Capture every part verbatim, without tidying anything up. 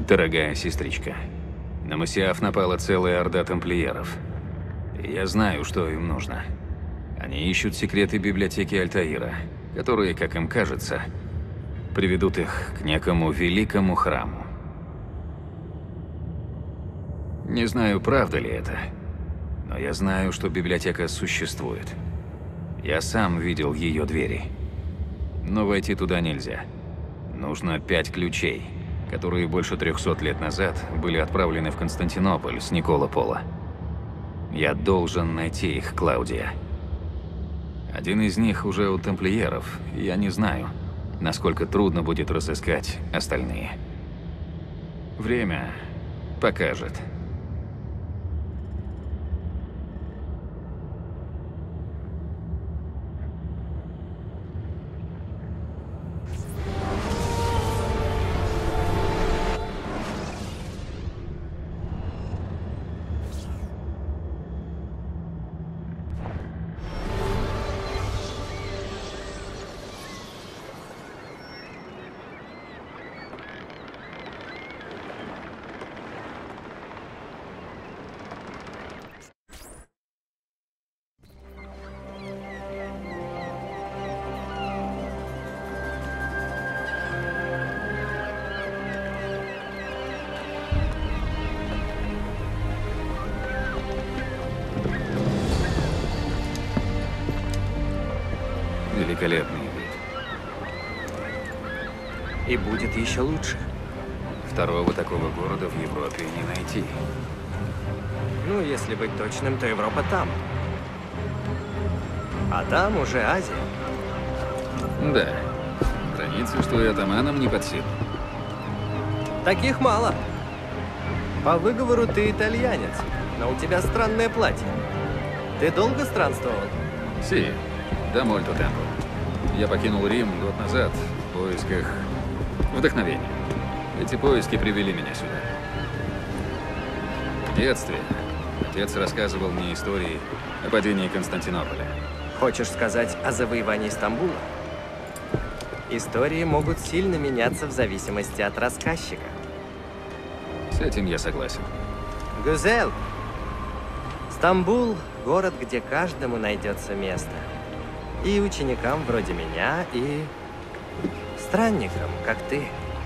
Дорогая сестричка, на Массиаф напала целая орда тамплиеров. И я знаю, что им нужно. Они ищут секреты библиотеки Альтаира, которые, как им кажется, приведут их к некому великому храму. Не знаю, правда ли это, но я знаю, что библиотека существует. Я сам видел ее двери. Но войти туда нельзя. Нужно пять ключей, которые больше трехсот лет назад были отправлены в Константинополь с Никола Пола. Я должен найти их, Клаудия. Один из них уже у тамплиеров, и я не знаю, насколько трудно будет разыскать остальные. Время покажет. Великолепный вид. И будет еще лучше. Второго такого города в Европе не найти. Ну, если быть точным, то Европа там. А там уже Азия. Да. Границы, что и атаманам не под силу. Таких мало. По выговору ты итальянец, но у тебя странное платье. Ты долго странствовал? Си, да мольто темпо. Я покинул Рим год назад в поисках вдохновения. Эти поиски привели меня сюда. В детстве отец рассказывал мне истории о падении Константинополя. Хочешь сказать о завоевании Стамбула? Истории могут сильно меняться в зависимости от рассказчика. С этим я согласен. Гюзель! Стамбул – город, где каждому найдется место. И ученикам вроде меня, и странникам, как ты.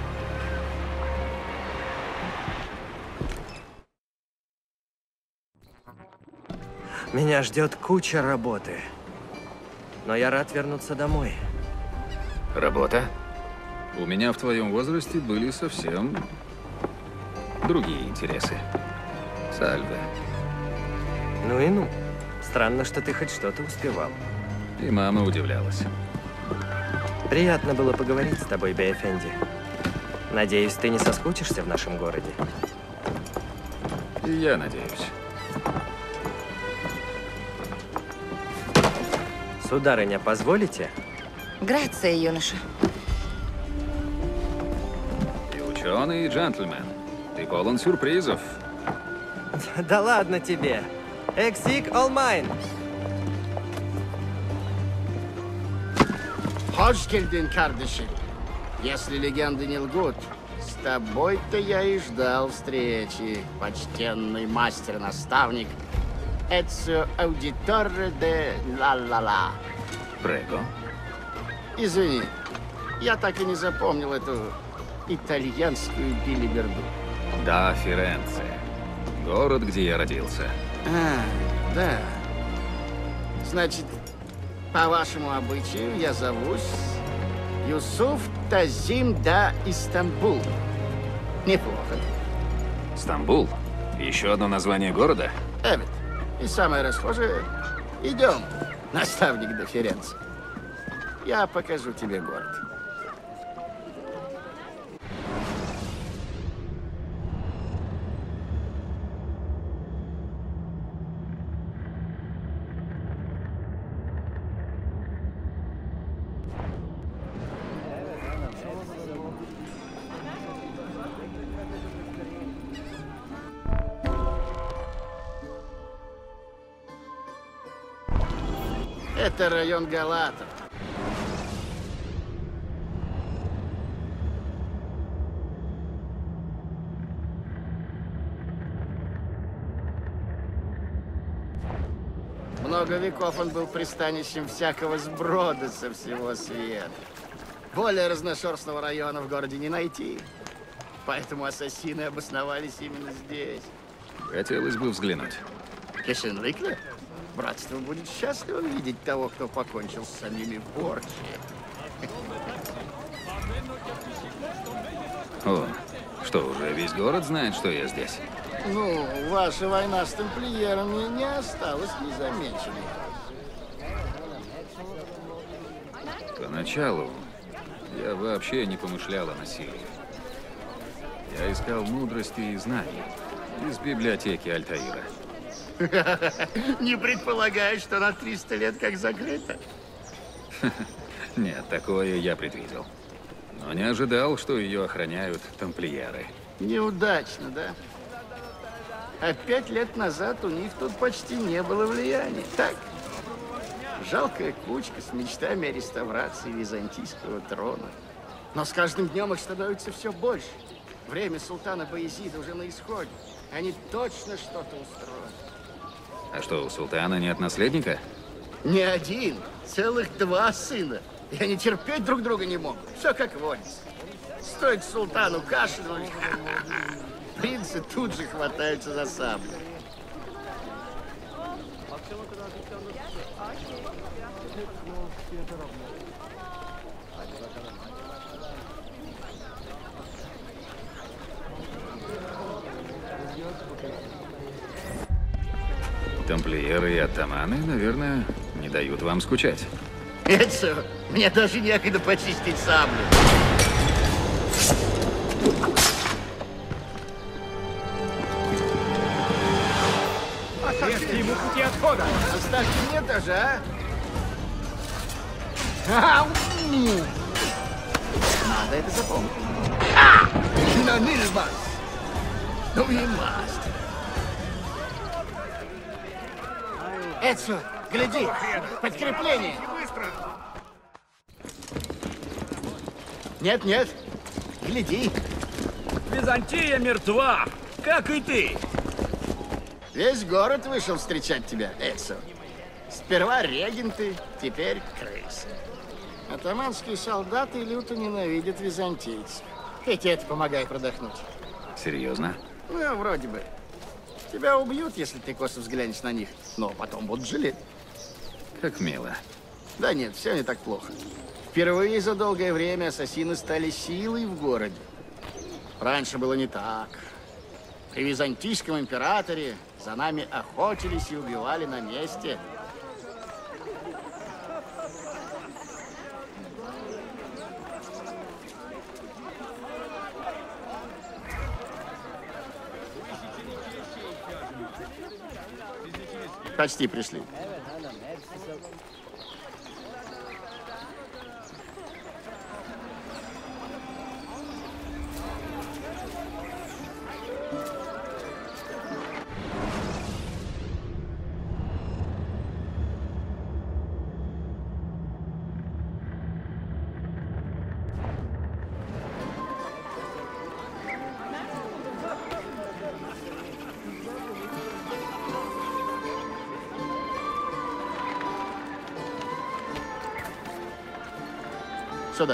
Меня ждет куча работы. Но я рад вернуться домой. Работа? У меня в твоем возрасте были совсем другие интересы. Сальве. Ну и ну. Странно, что ты хоть что-то успевал. И мама удивлялась. Приятно было поговорить с тобой, Бейфенди. Надеюсь, ты не соскучишься в нашем городе? И я надеюсь. Сударыня, позволите? Грация, юноша. И ученый, и джентльмен. Ты полон сюрпризов. Да ладно тебе. Exik all mine. Hoş geldin, kardeşim. Если легенды не лгут, с тобой-то я и ждал встречи, почтенный мастер-наставник Эцио Аудиторе де Ла-Ла-Ла. Прего. Извини, я так и не запомнил эту итальянскую билиберду. Да, Ференце. Город, где я родился. А, да. Значит, по вашему обычаю я зовусь Юсуф Тазим да Истамбул. Неплохо. Стамбул? Еще одно название города? Evet. И самое расхожее. Идем, наставник до Ференце. Я покажу тебе город. Это район Галатов. Много веков он был пристанищем всякого сброда со всего света. Более разношерстного района в городе не найти. Поэтому ассасины обосновались именно здесь. Хотелось бы взглянуть. Кешенликле? Братство будет счастливо видеть того, кто покончил с самими Борджи. О, что, уже весь город знает, что я здесь? Ну, ваша война с тамплиерами не осталась незамеченной. Поначалу я вообще не помышлял о насилии. Я искал мудрости и знаний из библиотеки Альтаира. Не предполагаешь, что на триста лет как закрыто? Нет, такое я предвидел. Но не ожидал, что ее охраняют тамплиеры. Неудачно, да? А пять лет назад у них тут почти не было влияния. Так, жалкая кучка с мечтами о реставрации византийского трона. Но с каждым днем их становится все больше. Время султана Баязида уже на исходе. Они точно что-то устроят. А что, у султана нет наследника? Не один, целых два сына. И они терпеть друг друга не могут. Все как водится. Стоит султану кашлянуть, принцы тут же хватаются за саблю. Тамплиеры и оттаманы, наверное, не дают вам скучать. Это мне даже некогда почистить саблю. Отрежьте ему пути отхода! Оставьте мне тоже, а? Ау! Надо это запомнить. А! На Нильбас! Ну и маст. Эцу, гляди! Подкрепление! Нет, нет. Гляди. Византия мертва, как и ты. Весь город вышел встречать тебя, Эцу. Сперва регенты, теперь крысы. Атаманские солдаты люто ненавидят византийцев. И тебе это помогает продохнуть. Серьезно? Ну, вроде бы. Тебя убьют, если ты косо взглянешь на них, но потом будут жалеть. Как мило. Да нет, все не так плохо. Впервые за долгое время ассасины стали силой в городе. Раньше было не так. При византийском императоре за нами охотились и убивали на месте. Почти пришли. Сюда.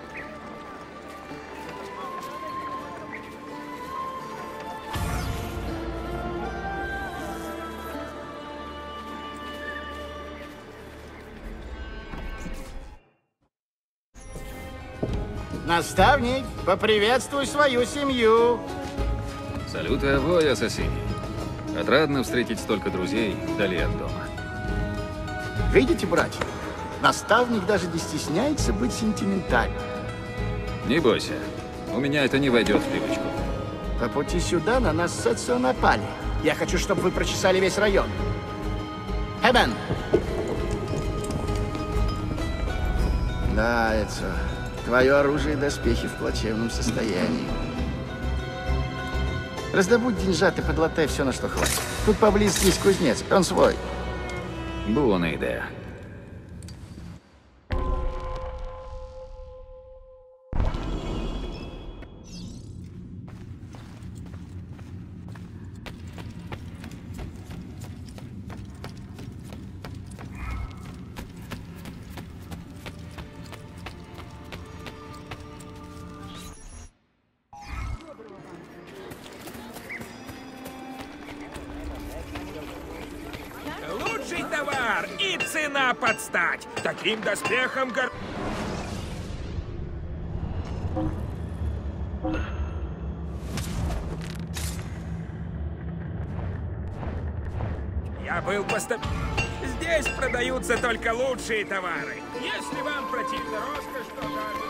Наставник, поприветствуй свою семью. Салют и авой, ассасини. Отрадно встретить столько друзей вдали от дома. Видите, братья? Наставник даже не стесняется быть сентиментальным. Не бойся, у меня это не войдет в привычку. По пути сюда на нас с Эцио напали. Я хочу, чтобы вы прочесали весь район. Эбен! Да, Эцио, твое оружие и доспехи в плачевном состоянии. Раздобудь деньжат и подлатай все, на что хватит. Тут поблизости есть кузнец, он свой. Буона идея. удар, и цена подстать. Таким доспехом гор... Я был постав... Здесь продаются только лучшие товары. Если вам противна роскошь, то даже...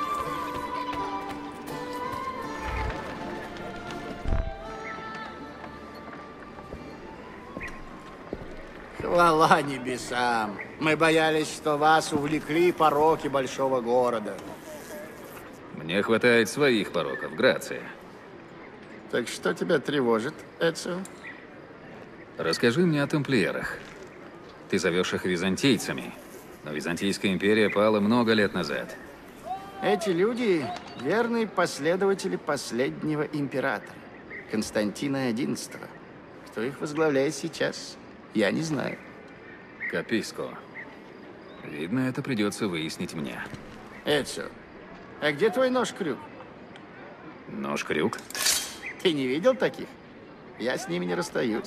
Хвала небесам. Мы боялись, что вас увлекли пороки большого города. Мне хватает своих пороков, Грация. Так что тебя тревожит, Эцио? Расскажи мне о тамплиерах. Ты зовешь их византийцами, но Византийская империя пала много лет назад. Эти люди — верные последователи последнего императора, Константина одиннадцатого. Кто их возглавляет сейчас, я не знаю. Каписко. Видно, это придется выяснить мне. Эцио, а где твой нож-крюк? Нож-крюк? Ты не видел таких? Я с ними не расстаюсь.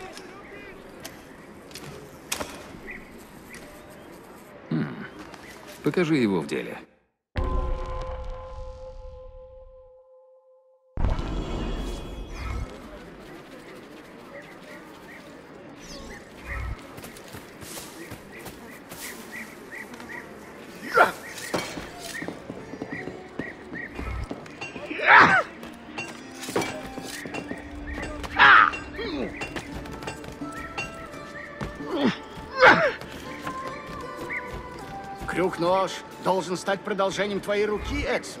Покажи его в деле. Крюк-нож должен стать продолжением твоей руки, Эцио.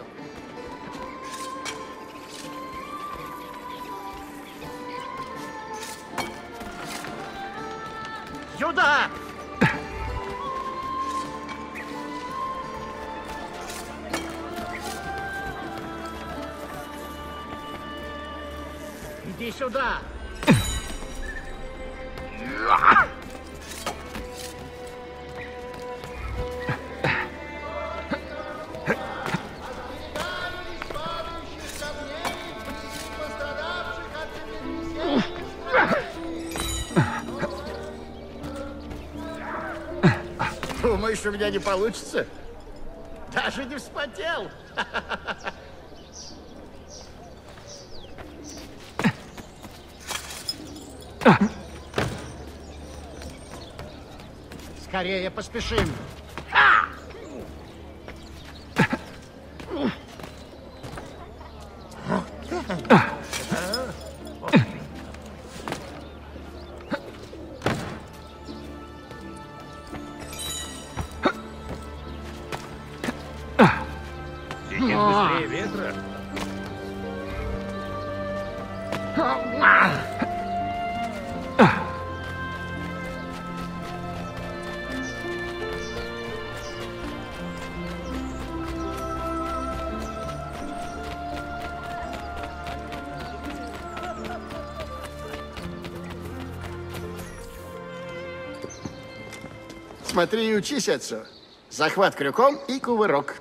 Сюда! Иди сюда! Думаешь, у меня не получится? Даже не вспотел. Скорее поспешим. Быстрее ветра. Смотри и учись, Эцио. Захват крюком и кувырок.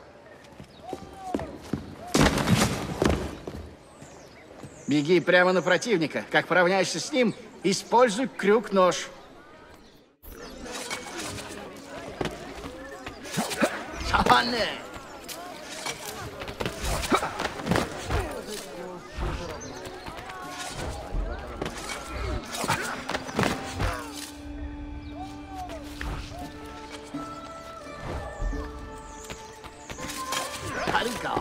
Беги прямо на противника. Как поравняешься с ним, используй крюк-нож. Шалане! Харика!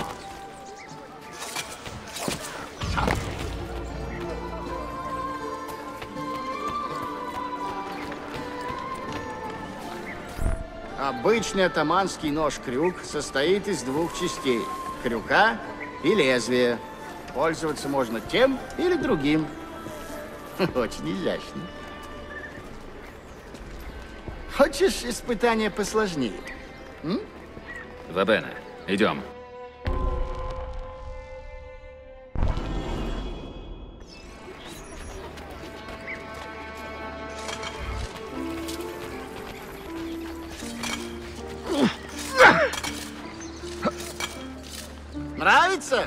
Обычный атаманский нож-крюк состоит из двух частей – крюка и лезвия. Пользоваться можно тем или другим. Очень изящно. Хочешь испытание посложнее? М? Вабена, идем. Нравится?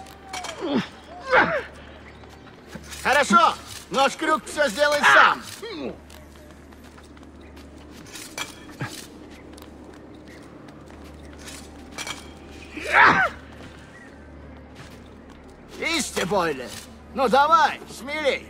Хорошо, нож-крюк все сделает сам. Исти больно. Ну давай, смелей.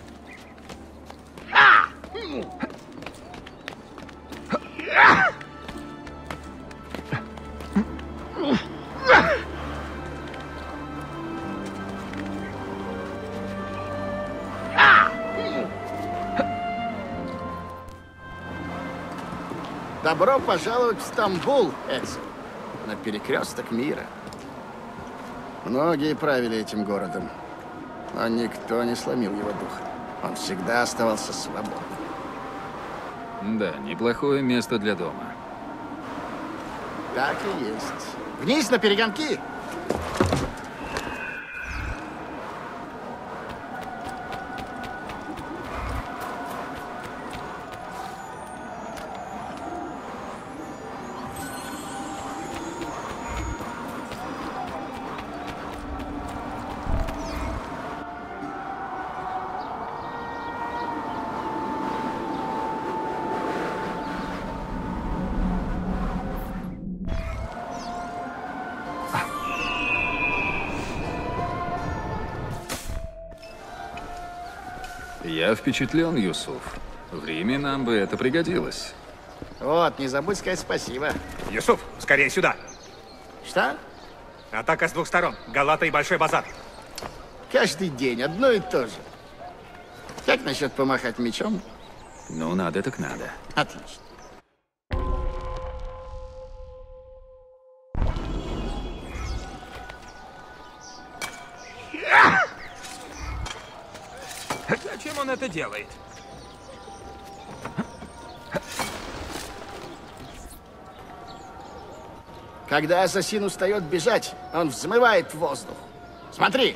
Добро пожаловать в Стамбул, Эдсон, на перекресток мира. Многие правили этим городом, но никто не сломил его дух. Он всегда оставался свободным. Да, неплохое место для дома. Так и есть. Вниз на перегонки! Я впечатлен, Юсуф. В Риме нам бы это пригодилось. Вот, не забудь сказать спасибо. Юсуф, скорее сюда. Что? Атака с двух сторон. Галата и Большой базар. Каждый день одно и то же. Как насчет помахать мечом? Ну, надо так надо. Отлично. Зачем он это делает? Когда ассасин устает бежать, он взмывает в воздух. Смотри!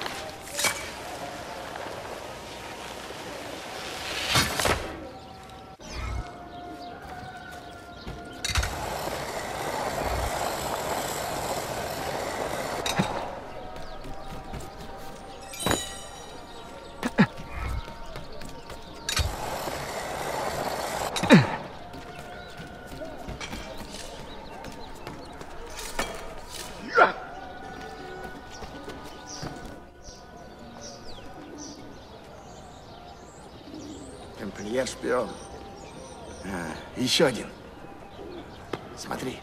Тамплиер-шпион. А, еще один. Смотри.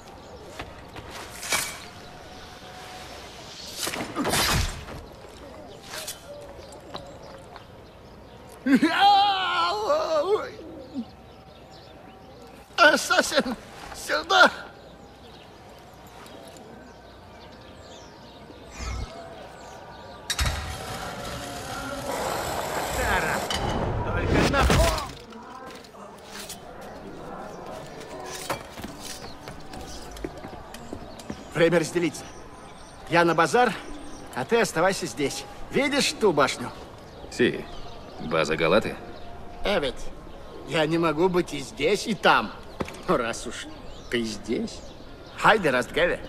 Ассасин, сюда! Только на... Время разделиться. Я на базар, а ты оставайся здесь. Видишь ту башню? Си, база Галаты? Эвет, я не могу быть и здесь, и там. Ну, раз уж ты здесь. Хайде, Растгеве.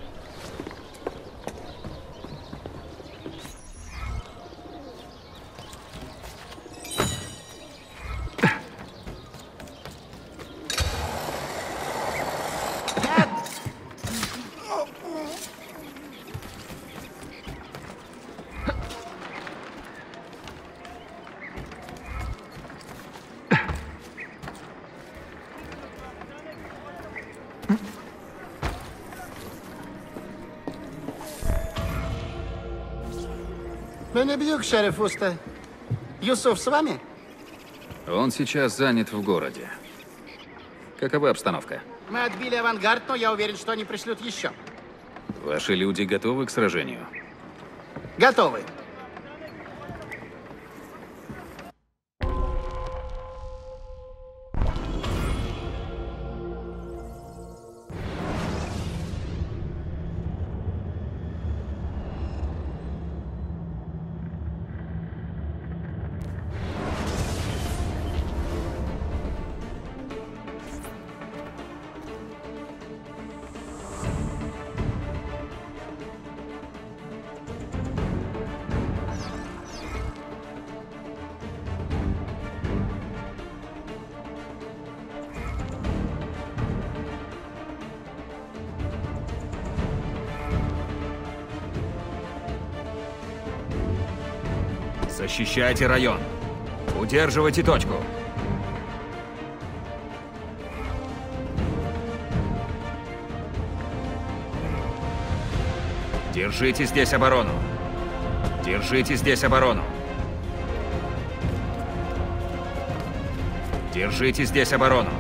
Бенебьюк, шериф Уста. Юсуф с вами? Он сейчас занят в городе. Какова обстановка? Мы отбили авангард, но я уверен, что они пришлют еще. Ваши люди готовы к сражению? Готовы. Защищайте район. Удерживайте точку. Держите здесь оборону. Держите здесь оборону. Держите здесь оборону.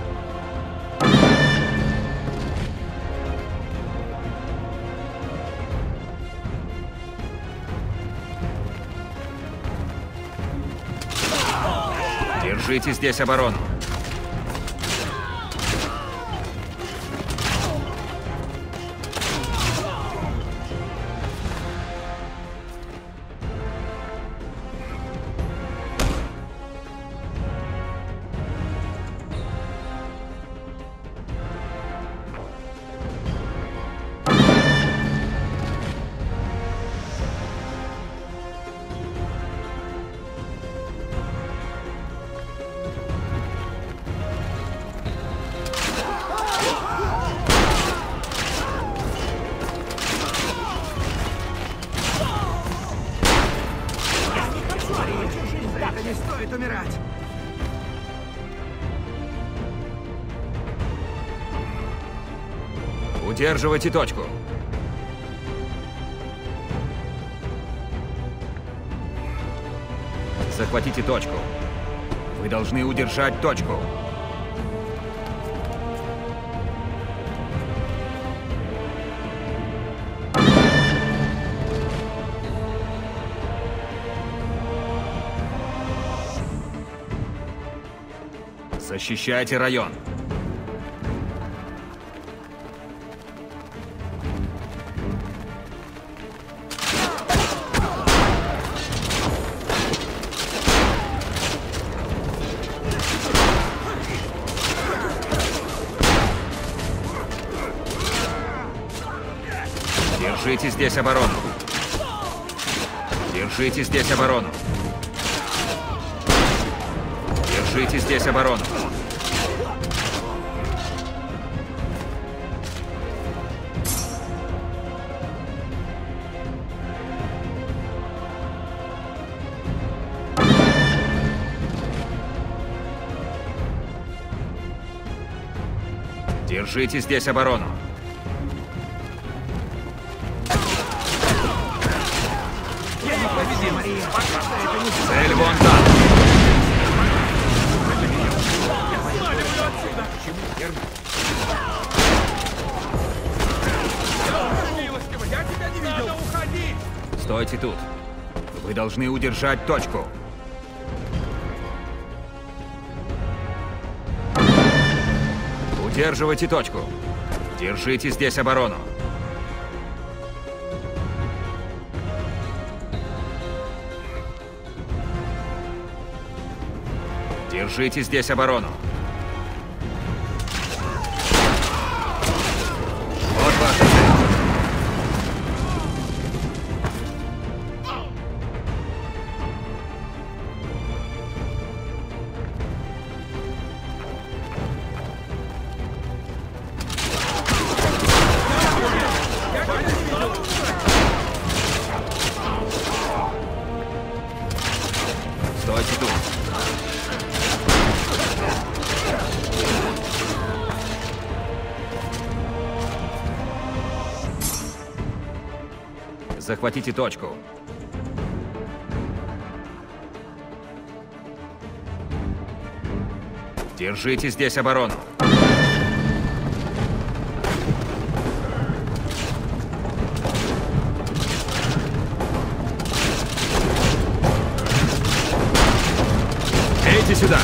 Держите здесь оборону. Не стоит умирать! Удерживайте точку. Захватите точку. Вы должны удержать точку. Защищайте район. Держите здесь оборону. Держите здесь оборону. Держите здесь оборону. Держите здесь оборону. Цель вон там. Я тебя не видел! Надо уходить! Стойте тут. Вы должны удержать точку. Удерживайте точку. Держите здесь оборону. Держите здесь оборону. Вот ваша цель. Стойте тут. Захватите точку. Держите здесь оборону. Идите сюда.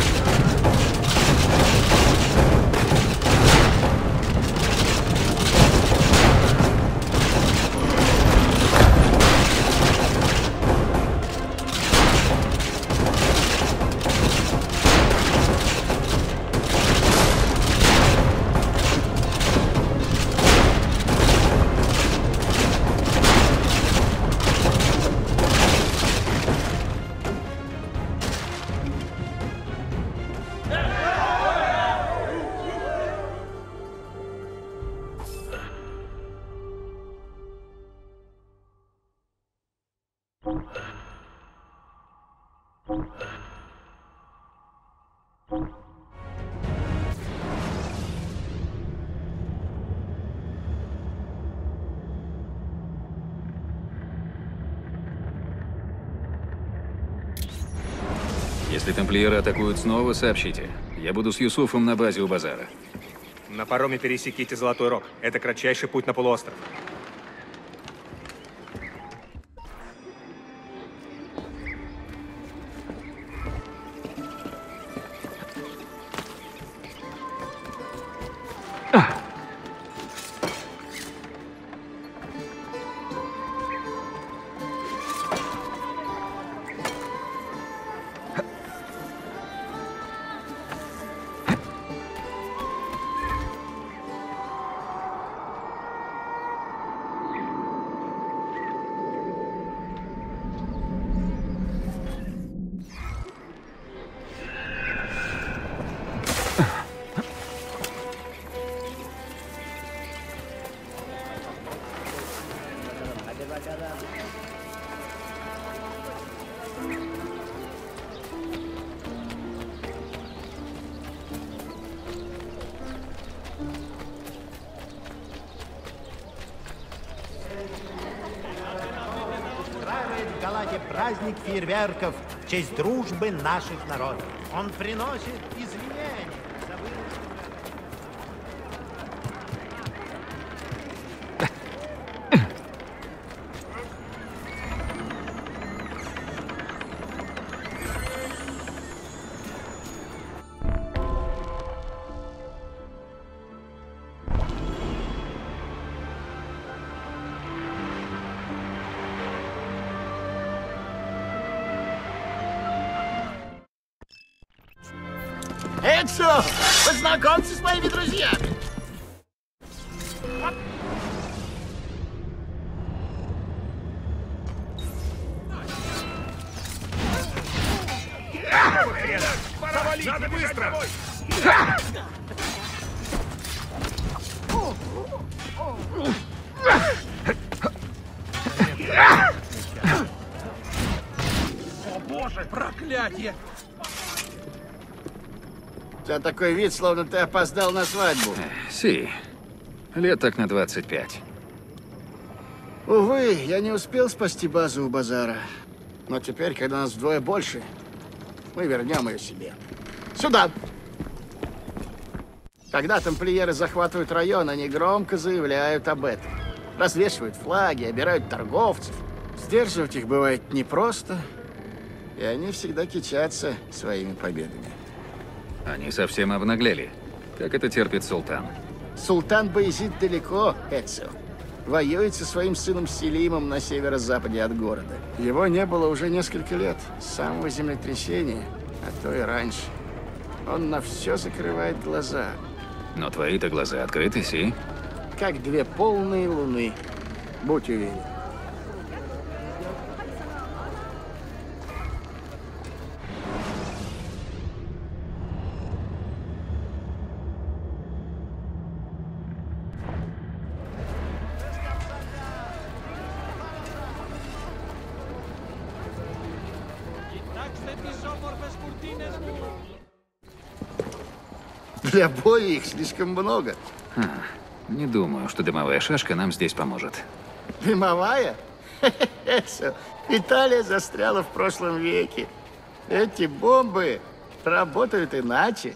Если тамплиеры атакуют снова, сообщите. Я буду с Юсуфом на базе у базара. На пароме пересеките Золотой Рог. Это кратчайший путь на полуостров. В Галате праздник фейерверков в честь дружбы наших народов. Он приносит извинения за выручку. Эдсо, познакомься с моими друзьями. Надо быстро! О боже, проклятие! У тебя такой вид, словно ты опоздал на свадьбу. Си. Лет так на двадцать пять. Увы, я не успел спасти базу у базара. Но теперь, когда нас вдвое больше, мы вернем ее себе. Сюда! Когда тамплиеры захватывают район, они громко заявляют об этом. Развешивают флаги, обирают торговцев. Сдерживать их бывает непросто, и они всегда кичатся своими победами. Они совсем обнаглели. Как это терпит султан? Султан Баязид далеко, Эдсо. Воюет со своим сыном Селимом на северо-западе от города. Его не было уже несколько лет, с самого землетрясения, а то и раньше. Он на все закрывает глаза. Но твои-то глаза открыты, Си. Как две полные луны. Будь уверен. Для боя их слишком много. А, не думаю, что дымовая шашка нам здесь поможет. Дымовая? Эдсо, Италия застряла в прошлом веке. Эти бомбы работают иначе.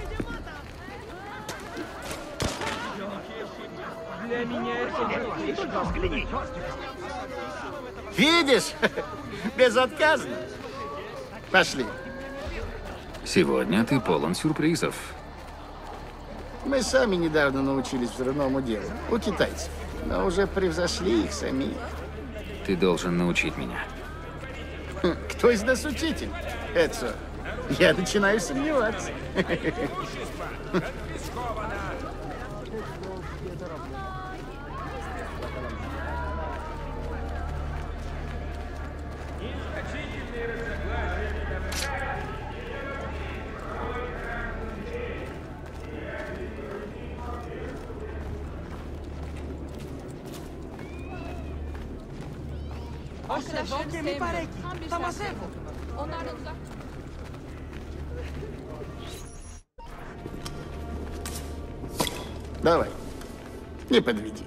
Видишь? Безотказно. Пошли. Сегодня ты полон сюрпризов. Мы сами недавно научились взрывному делу. У китайцев. Но уже превзошли их самих. Ты должен научить меня. Кто из нас учитель? Эдсо, я начинаю сомневаться. Εδώ και μη παρέκει. Τα μαζεύω. Давай, не подведи.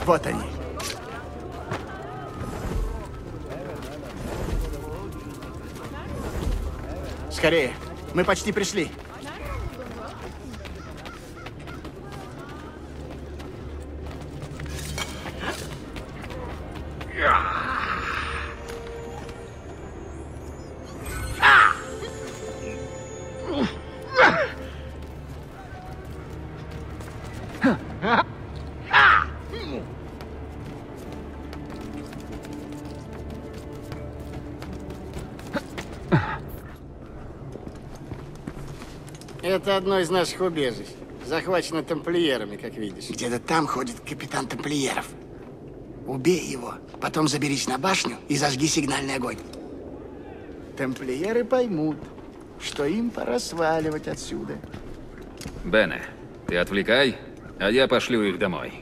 Вот они. Скорее, мы почти пришли. Это одно из наших убежищ. Захвачено тамплиерами, как видишь. Где-то там ходит капитан тамплиеров. Убей его, потом заберись на башню и зажги сигнальный огонь. Тамплиеры поймут, что им пора сваливать отсюда. Бене, ты отвлекай, а я пошлю их домой.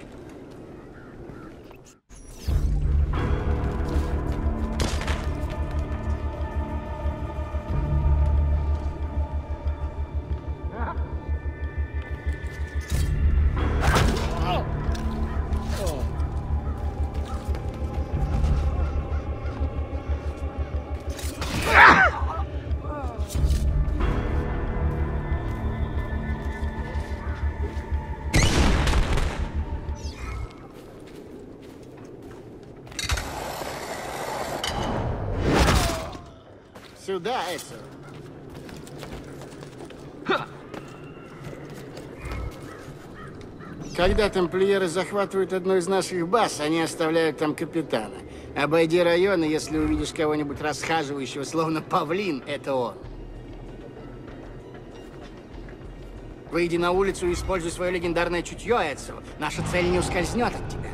Сюда, Эдсо. Когда тамплиеры захватывают одну из наших баз, они оставляют там капитана. Обойди район, и если увидишь кого-нибудь расхаживающего, словно павлин, это он. Выйди на улицу и используй свое легендарное чутье, Эдсо. Наша цель не ускользнет от тебя.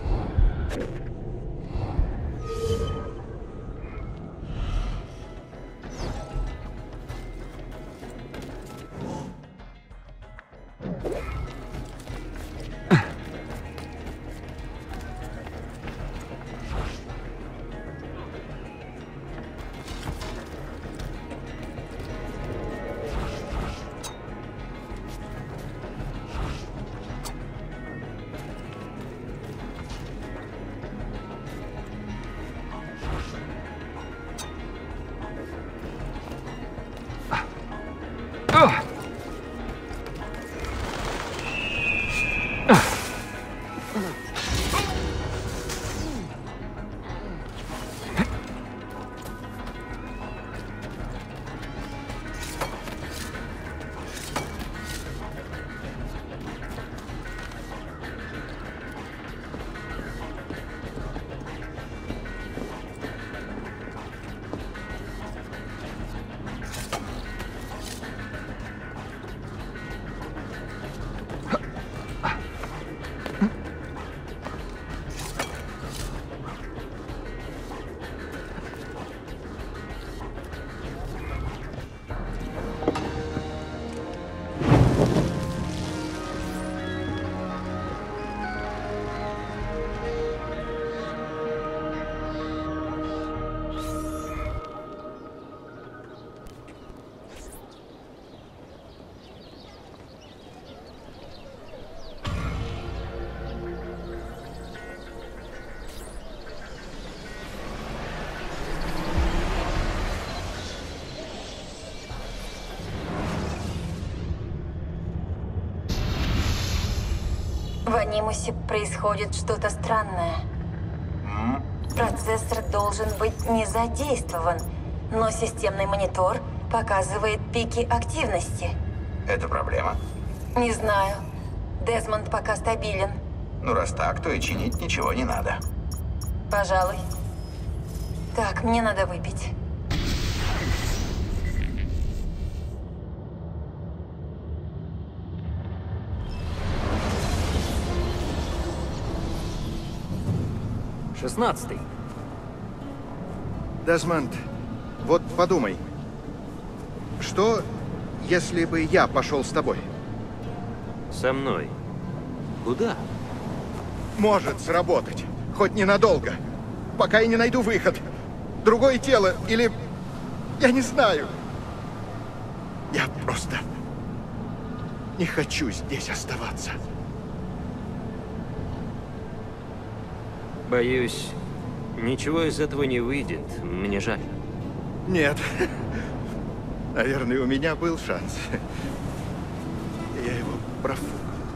В Анимусе происходит что-то странное. Процессор должен быть не задействован, но системный монитор показывает пики активности. Это проблема? Не знаю. Дезмонд пока стабилен. Ну, раз так, то и чинить ничего не надо. Пожалуй. Так, мне надо выпить. Шестнадцатый. Дезмонд, вот подумай. Что, если бы я пошел с тобой? Со мной? Куда? Может сработать. Хоть ненадолго. Пока я не найду выход. Другое тело или... Я не знаю. Я просто не хочу здесь оставаться. Боюсь, ничего из этого не выйдет. Мне жаль. Нет. Наверное, у меня был шанс. Я его профукал.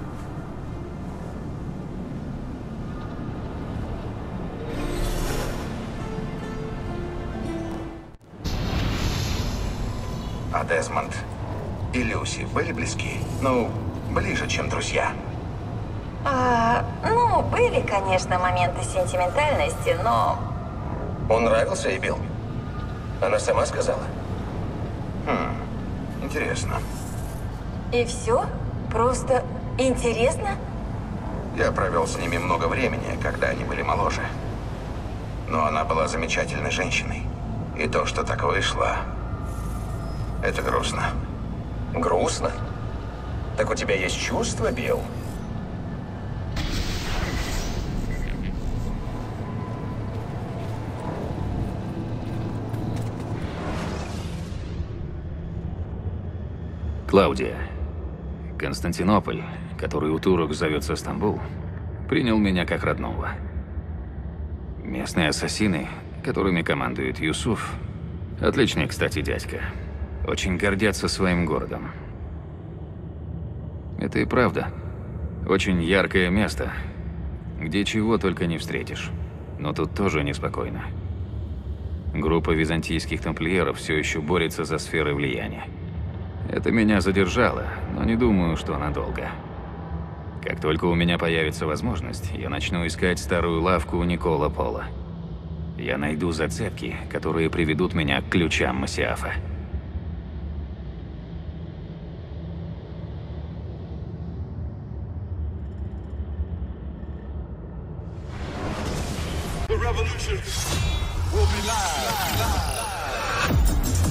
А Дезмонд и Люси были близки? Ну, ближе, чем друзья. А, ну, были, конечно, моменты сентиментальности, но... Он нравился ей, Билл? Она сама сказала? Хм, интересно. И все? Просто интересно? Я провел с ними много времени, когда они были моложе. Но она была замечательной женщиной. И то, что так вышло, это грустно. Грустно? Так у тебя есть чувства, Билл? Клаудия. Константинополь, который у турок зовется Стамбул, принял меня как родного. Местные ассасины, которыми командует Юсуф, отличный, кстати, дядька, очень гордятся своим городом. Это и правда. Очень яркое место, где чего только не встретишь. Но тут тоже неспокойно. Группа византийских тамплиеров все еще борется за сферы влияния. Это меня задержало, но не думаю, что надолго. Как только у меня появится возможность, я начну искать старую лавку Никола Пола. Я найду зацепки, которые приведут меня к ключам Массиафа. The revolution will be live. live.